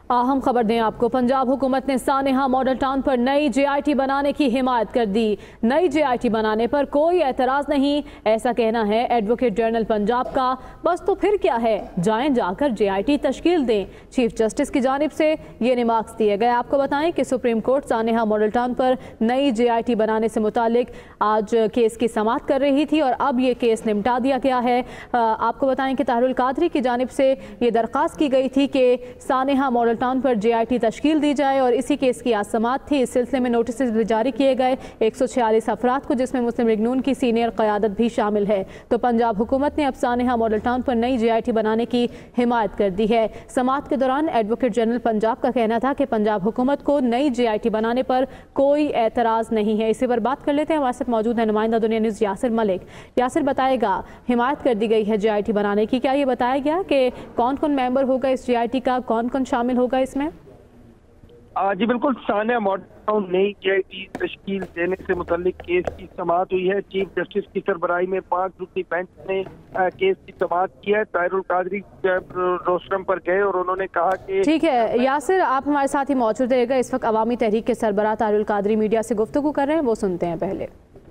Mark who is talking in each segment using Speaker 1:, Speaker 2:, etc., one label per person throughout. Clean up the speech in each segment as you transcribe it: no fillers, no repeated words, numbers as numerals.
Speaker 1: अहम खबर दें आपको, पंजाब हुकूमत ने सानेहा मॉडल टाउन पर नई JIT बनाने की हिमायत कर दी। नई JIT बनाने पर कोई एतराज़ नहीं, ऐसा कहना है एडवोकेट जनरल पंजाब का। बस तो फिर क्या है, जाएं जाकर JIT तश्कील दें। चीफ जस्टिस की जानिब से ये रिमार्क्स दिए गए। आपको बताएं कि सुप्रीम कोर्ट सानेहा मॉडल टाउन पर नई JIT बनाने से मुतालिक आज केस की समाअत कर रही थी और अब ये केस निपटा दिया गया है। आपको बताएं कि ताहिरुल कादरी की जानिब से ये दरख्वास्त की गई थी कि सानेहा मॉडल टाउन पर JIT तश्कील दी जाए और इसी केस की आज समाअत थी। इस सिलसिले में नोटिस भी जारी किए गए 146 अफराद को, जिसमें मुस्लिम लीग नून की सीनियर क़यादत भी शामिल है। तो पंजाब हुकूमत ने अब सानेहा मॉडल टाउन पर नई JIT बनाने की हिमायत कर दी है। समाअत के दौरान एडवोकेट जनरल पंजाब का कहना था कि पंजाब हुकूमत को नई JIT बनाने पर कोई एतराज़ नहीं है। इसी पर बात कर लेते हैं। हमारे साथ मौजूद है नुमाइंदा दुनिया न्यूज़ यासिर मलिक। यासिर, बताएगा, हिमायत कर दी गई है JIT बनाने की, क्या ये बताया गया कि कौन कौन मेंबर होगा इस JIT का, कौन कौन शामिल होगा इसमें?
Speaker 2: जी बिल्कुल, सानेहा मॉडल टाउन नई JIT तश्कील देने से मुतल्लिक केस की समाअत हुई है। चीफ जस्टिस की सरबराही में 5 रुकनी बेंच ने केस की समाअत की है। ताहिरुल कादरी रोस्टरम पर गए और उन्होंने कहा कि
Speaker 1: ठीक है यासिर, आप हमारे साथ ही मौजूद रहेगा। इस वक्त अवामी तहरीक के सरबराह ताहिरुल कादरी मीडिया से गुफ्तगू कर रहे हैं, वो सुनते हैं पहले।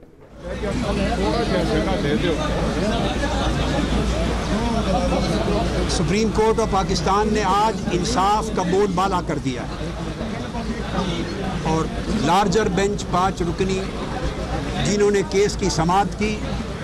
Speaker 3: सुप्रीम कोर्ट ऑफ पाकिस्तान ने आज इंसाफ का बोलबाला कर दिया है और लार्जर बेंच 5 रुकनी जिन्होंने केस की समाअत की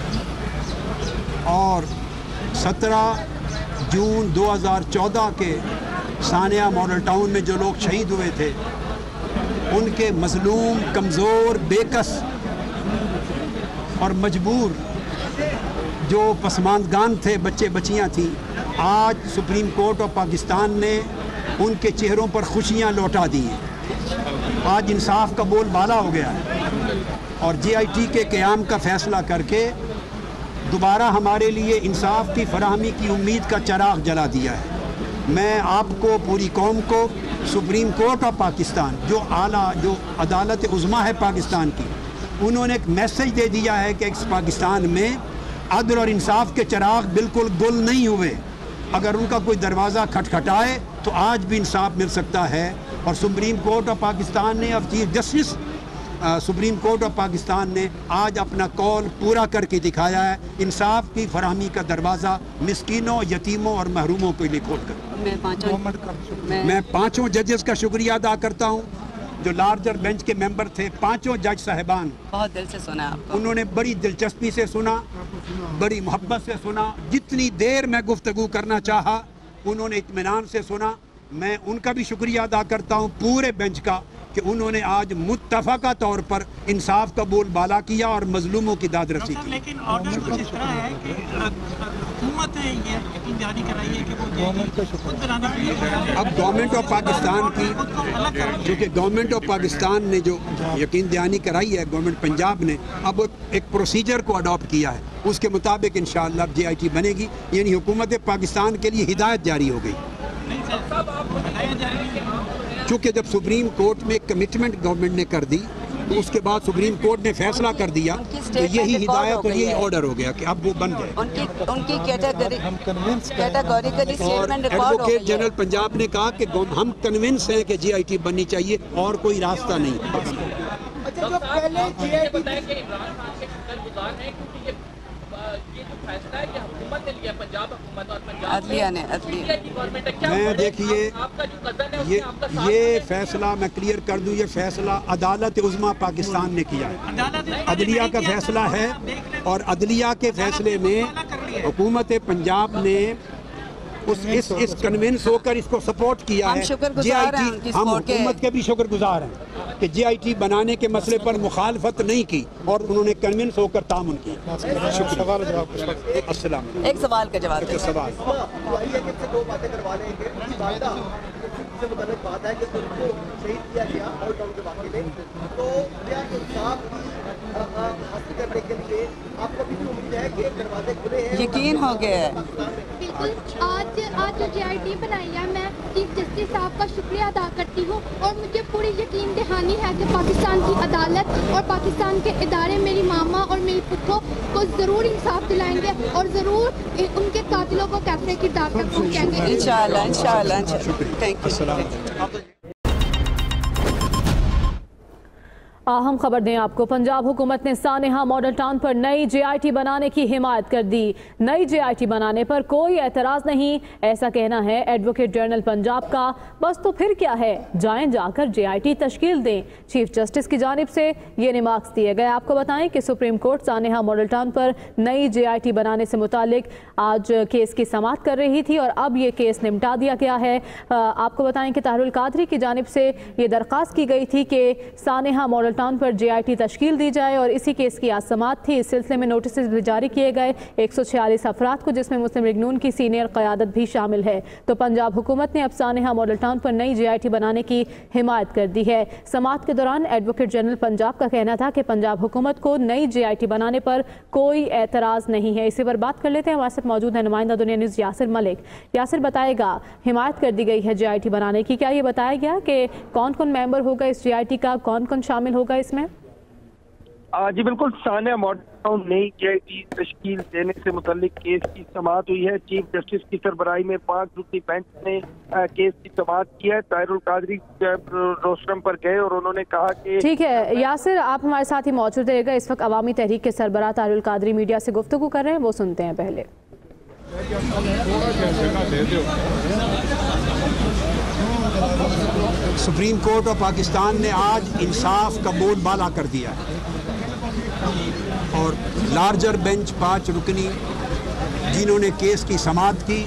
Speaker 3: और 17 जून 2014 के सानेहा मॉडल टाउन में जो लोग शहीद हुए थे उनके मजलूम, कमज़ोर, बेकस और मजबूर जो पसमानदगान थे, बच्चे बच्चियाँ थीं, आज सुप्रीम कोर्ट ऑफ पाकिस्तान ने उनके चेहरों पर खुशियाँ लौटा दी हैं। आज इंसाफ का बोलबाला हो गया है और JIT के क़याम का फ़ैसला करके दोबारा हमारे लिए इंसाफ की फराहमी की उम्मीद का चिराग जला दिया है। मैं आपको, पूरी कौम को, सुप्रीम कोर्ट ऑफ पाकिस्तान जो अदालत उज़्मा है पाकिस्तान की, उन्होंने एक मैसेज दे दिया है कि इस पाकिस्तान में अदल और इंसाफ के चिराग बिल्कुल गुल नहीं हुए। अगर उनका कोई दरवाज़ा खटखटाए तो आज भी इंसाफ मिल सकता है। और सुप्रीम कोर्ट ऑफ पाकिस्तान ने, अब chief justice Supreme Court of Pakistan ने आज अपना कौल पूरा करके दिखाया है। इंसाफ की फराहमी का दरवाज़ा मिस्कीनों, यतीमों और महरूमों के लिए खोल कर मैं पाँचों जजेस का शुक्रिया अदा करता हूँ जो लार्जर बेंच के मेंबर थे। 5 जज साहिबान, बहुत दिल से सुना आपको। उन्होंने बड़ी दिलचस्पी से सुना, बड़ी मोहब्बत से सुना। जितनी देर मैं गुफ्तगू करना चाहा उन्होंने इत्मीनान से सुना। मैं उनका भी शुक्रिया अदा करता हूँ, पूरे बेंच का, कि उन्होंने आज मुत्तफ़क़ा तौर पर इंसाफ का बोलबाला किया और मजलूमों की दाद रसी की।
Speaker 4: लेकिन ऑर्डर कुछ इस तरह है कि हुकूमत ने ये यकीन दहानी कराई है कि वो
Speaker 3: अब गवर्नमेंट ऑफ पाकिस्तान की, क्योंकि गवर्नमेंट ऑफ पाकिस्तान ने जो यकीन दहानी कराई है, गवर्नमेंट पंजाब ने अब एक प्रोसीजर को अडॉप्ट किया है, उसके मुताबिक इंशाअल्लाह JIT बनेगी। यानी हुकूमत पाकिस्तान के लिए हिदायत जारी हो गई। क्योंकि जब सुप्रीम कोर्ट में कमिटमेंट गवर्नमेंट ने कर दी तो उसके बाद सुप्रीम कोर्ट ने फैसला कर दिया तो यही हिदायत और यही ऑर्डर हो गया कि अब वो बन जाए।
Speaker 5: उनकी कैटेगोरिकली स्टेटमेंट रिकॉर्ड हो गई है।
Speaker 3: एडवोकेट जनरल पंजाब ने कहा कि हम कन्विंस हैं कि JIT बननी चाहिए और कोई रास्ता नहीं।
Speaker 6: अच्छा, जो पहले JIT बताया कि इमरान खान के शुक्रगुजार हैं क्योंकि ये जो फैसला है कि हुकूमत ने लिया, पंजाब हुकूमत और पंजाब
Speaker 5: अदलिया ने
Speaker 3: मैं देखिए ये फैसला मैं क्लियर कर दूं, ये फैसला अदालत उज़्मा पाकिस्तान ने किया है। अदलिया का फैसला है और अदलिया के फैसले में हुकूमत पंजाब ने इस कन्विंस होकर इसको सपोर्ट किया है। JIT हम हुकूमत के भी शुक्रगुजार हैं कि JIT बनाने के मसले पर मुखालफत नहीं की और उन्होंने कन्विंस होकर तामुन किया।
Speaker 5: एक सवाल का जवाब
Speaker 7: बात है कि शहीद किया गया मॉडल टाउन के वाक़े में, तो क्या इंसाफ की हासिल करने के लिए आपको भी उम्मीद है कि दरवाजे खुले हैं?
Speaker 5: यकीन हो गया है।
Speaker 8: बिल्कुल, आज जो JIT बनाई है, मैं चीफ जस्टिस साहब का शुक्रिया अदा करती हूँ और मुझे पूरी यकीन दहानी है कि पाकिस्तान की अदालत और पाकिस्तान के इदारे मेरी मामा और मेरी पुत्रों को ज़रूर इंसाफ दिलाएंगे और ज़रूर उनके कातिलों को कैफरे की दाग तक पहुँचाएंगे।
Speaker 5: इंशाअल्लाह इंशाअल्लाह। Thank you.
Speaker 1: अहम खबर दें आपको, पंजाब हुकूमत ने सानेहा मॉडल टाउन पर नई JIT बनाने की हिमायत कर दी। नई JIT बनाने पर कोई एतराज़ नहीं, ऐसा कहना है एडवोकेट जनरल पंजाब का। बस तो फिर क्या है, जाएं जाकर JIT तश्कील दें। चीफ जस्टिस की जानिब से ये रिमार्क्स दिए गए। आपको बताएं कि सुप्रीम कोर्ट सानेहा मॉडल टाउन पर नई JIT बनाने से मुतालिक आज केस की समाअत कर रही थी और अब ये केस निपटा दिया गया है। आपको बताएं कि ताहिरुल कादरी की जानिब से ये दरख्वास्त की गई थी कि सानेहा मॉडल टाउन पर JIT तश्कील दी जाए और इसी केस की आज समाअत थी। इस सिलसिले में नोटिस भी जारी किए गए 146 अफराद को, जिसमें मुस्लिम लीग नून की सीनियर क़यादत भी शामिल है। तो पंजाब हुकूमत ने अब सानेहा मॉडल टाउन पर नई JIT बनाने की हिमायत कर दी है। समाअत के दौरान एडवोकेट जनरल पंजाब का कहना था कि पंजाब हुकूमत को नई JIT बनाने पर कोई एतराज़ नहीं है। इसी पर बात कर लेते हैं। हमारे साथ मौजूद है नुमाइंदा दुनिया न्यूज़ यासिर मलिक। यासिर, बताएगा, हिमायत कर दी गई है JIT बनाने की, क्या ये बताया गया कि कौन कौन मेंबर होगा इस JIT का, कौन कौन शामिल होगा इसमें?
Speaker 2: जी बिल्कुल, सानिया मॉडल टाउन नई JIT तश्कील देने से मुतल्लिक केस की समाअत हुई है। चीफ जस्टिस की सरबराही में 5 रुकनी बेंच ने केस की समाअत की है। ताहिरुल कादरी रोस्टरम पर गए और उन्होंने कहा कि
Speaker 1: ठीक है यासिर, आप हमारे साथ ही मौजूद रहेगा। इस वक्त अवामी तहरीक के सरबराह ताहिरुल कादरी मीडिया से गुफ्तगू कर रहे हैं, वो सुनते हैं पहले।
Speaker 3: सुप्रीम कोर्ट ऑफ पाकिस्तान ने आज इंसाफ का बोलबाला कर दिया है और लार्जर बेंच 5 रुकनी जिन्होंने केस की समाअत की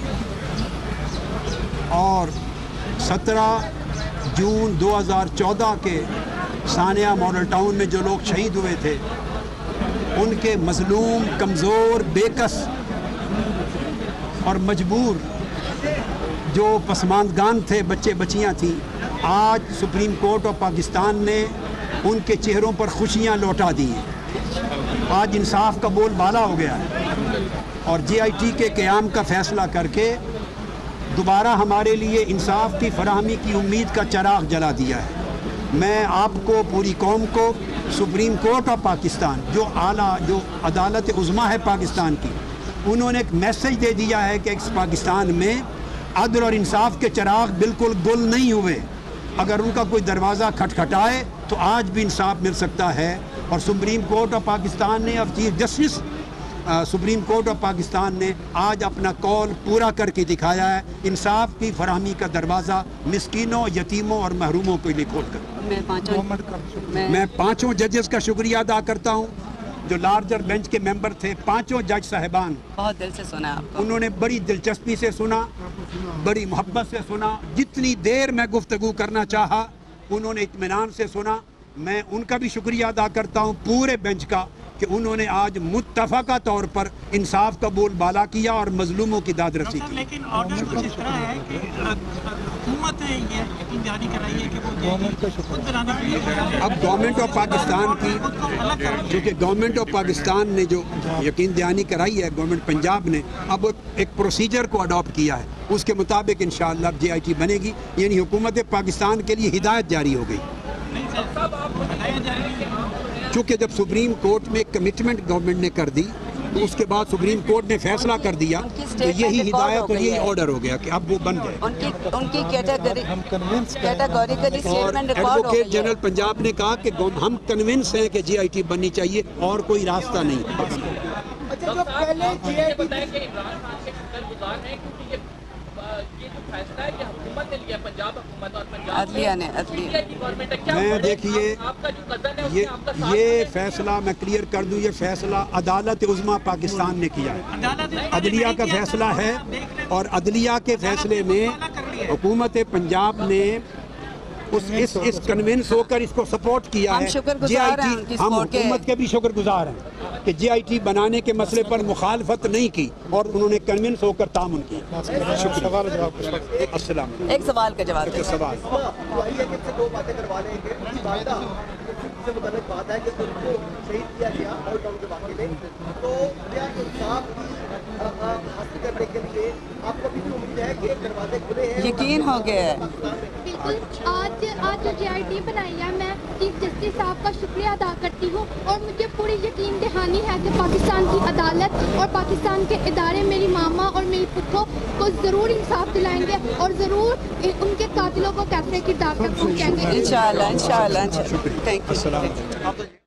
Speaker 3: और 17 जून 2014 के सानिया मॉडल टाउन में जो लोग शहीद हुए थे, उनके मजलूम, कमज़ोर, बेकस और मजबूर जो पसमानदगान थे, बच्चे बच्चियां थीं, आज सुप्रीम कोर्ट ऑफ पाकिस्तान ने उनके चेहरों पर खुशियां लौटा दी हैं। आज इंसाफ का बोलबाला हो गया है और JIT के क़याम का फ़ैसला करके दोबारा हमारे लिए इंसाफ की फराहमी की उम्मीद का चिराग जला दिया है। मैं आपको, पूरी कौम को, सुप्रीम कोर्ट ऑफ पाकिस्तान जो अदालत उज़्मा है पाकिस्तान की, उन्होंने एक मैसेज दे दिया है कि इस पाकिस्तान में अदल और इंसाफ के चिराग बिल्कुल गुल नहीं हुए। अगर उनका कोई दरवाज़ा खटखटाए तो आज भी इंसाफ मिल सकता है। और सुप्रीम कोर्ट ऑफ पाकिस्तान ने, अब chief justice Supreme Court of Pakistan ने आज अपना कौल पूरा करके दिखाया है। इंसाफ की फराहमी का दरवाज़ा मिस्कीनों, यतीमों और महरूमों के लिए खोल कर मैं 5 जजेस का शुक्रिया अदा करता हूँ जो लार्जर बेंच के मेंबर थे। 5 जज साहिबान, बहुत दिल से सुना आपको। उन्होंने बड़ी दिलचस्पी से सुना, बड़ी मोहब्बत से सुना। जितनी देर मैं गुफ्तगू करना चाहा उन्होंने इत्मीनान से सुना। मैं उनका भी शुक्रिया अदा करता हूँ, पूरे बेंच का, कि उन्होंने आज मुत्तफ़क़ा तौर पर इंसाफ का बोलबाला किया और मजलूमों की दादरसी की।
Speaker 4: लेकिन ऑर्डर कुछ इस तरह है कि हुकूमत ने ये यकीन दहानी कराई है कि वो अब
Speaker 3: गवर्नमेंट ऑफ पाकिस्तान की, क्योंकि गवर्नमेंट ऑफ पाकिस्तान ने जो यकीन दहानी कराई है, गवर्नमेंट पंजाब ने अब एक प्रोसीजर को अडॉप्ट किया है, उसके मुताबिक इंशाअल्लाह JIT बनेगी। यानी हुकूमत पाकिस्तान के लिए हिदायत जारी हो गई। चूँकि जब सुप्रीम कोर्ट में कमिटमेंट गवर्नमेंट ने कर दी तो उसके बाद सुप्रीम कोर्ट ने फैसला कर दिया तो यही हिदायत और यही ऑर्डर हो गया कि अब वो बन जाए।
Speaker 5: उनकी कैटेगोरिकली स्टेटमेंट रिकॉर्ड हो गई।
Speaker 3: एडवोकेट जनरल पंजाब ने कहा कि हम कन्विंस हैं कि JIT बननी चाहिए और कोई रास्ता नहीं।
Speaker 7: अच्छा, जो पहले JIT
Speaker 6: ये जो फैसला है कि हुकूमत ने लिया, पंजाब हुकूमत और पंजाब
Speaker 5: अदलिया ने
Speaker 3: मैं देखिए ये फैसला मैं क्लियर कर दूं, ये फैसला अदालत उज़्मा पाकिस्तान ने किया है, अदलिया का फैसला है और अदलिया के फैसले में हुकूमत पंजाब ने इस कन्विंस होकर इसको सपोर्ट किया है। JIT हम हुकूमत के भी शुक्रगुजार हैं कि JIT बनाने के मसले पर मुखालफत नहीं की और उन्होंने कन्विंस होकर तामुन किया।
Speaker 5: एक सवाल का जवाब।
Speaker 3: सवाल
Speaker 7: से मुताल्लिक बात है कि उनको शहीद किया गया ऑल टाउन के वाक़े में, तो क्या इंसाफ की हासिल करने के लिए आपको भी उम्मीद है कि दरवाजे खुले हैं?
Speaker 5: यकीन हो गया है।
Speaker 8: बिल्कुल, आज जो JIT बनाई है, मैं चीफ जस्टिस साहब का शुक्रिया अदा करती हूँ और मुझे पूरी यकीन दहानी है कि पाकिस्तान की अदालत और पाकिस्तान के इदारे मेरी मामा और मेरी पुप्पो को ज़रूर इंसाफ दिलाएंगे और ज़रूर उनके कातिलों को कैफरे की दाग तक पहुँचाएंगे।
Speaker 5: इंशाअल्लाह इंशाअल्लाह। Thank you.